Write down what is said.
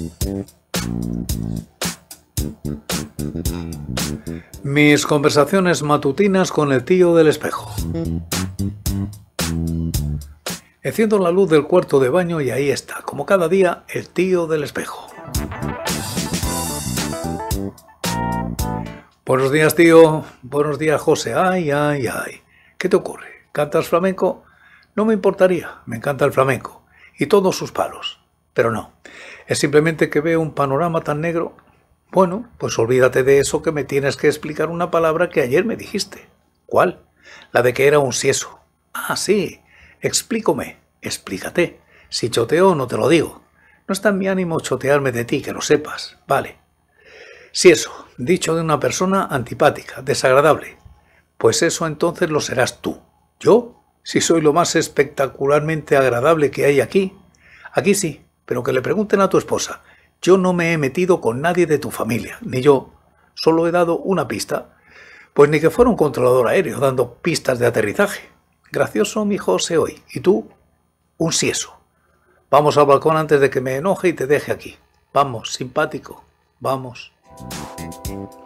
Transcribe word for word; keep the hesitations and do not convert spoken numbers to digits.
Mis conversaciones matutinas con el tío del espejo. Enciendo la luz del cuarto de baño y ahí está, como cada día, el tío del espejo. Buenos días, tío. Buenos días, José. Ay, ay, ay. ¿Qué te ocurre? ¿Cantas flamenco? No me importaría. Me encanta el flamenco. Y todos sus palos. Pero no. Es simplemente que veo un panorama tan negro. Bueno, pues olvídate de eso, que me tienes que explicar una palabra que ayer me dijiste. ¿Cuál? La de que era un sieso. Ah, sí. Explícame. Explícate. Si choteo, no te lo digo. No está en mi ánimo chotearme de ti, que lo sepas. Vale. Sieso, dicho de una persona antipática, desagradable. Pues eso entonces lo serás tú. ¿Yo? Si soy lo más espectacularmente agradable que hay aquí. Aquí sí, pero que le pregunten a tu esposa. Yo no me he metido con nadie de tu familia, ni yo. Solo he dado una pista. Pues ni que fuera un controlador aéreo dando pistas de aterrizaje. Gracioso mi José hoy. ¿Y tú? Un sieso. Vamos al balcón antes de que me enoje y te deje aquí. Vamos, simpático. Vamos.